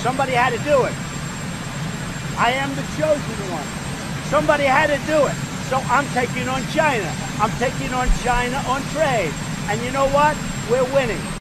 Somebody had to do it. I am the chosen one. Somebody had to do it. So I'm taking on China. I'm taking on China on trade. And you know what? We're winning.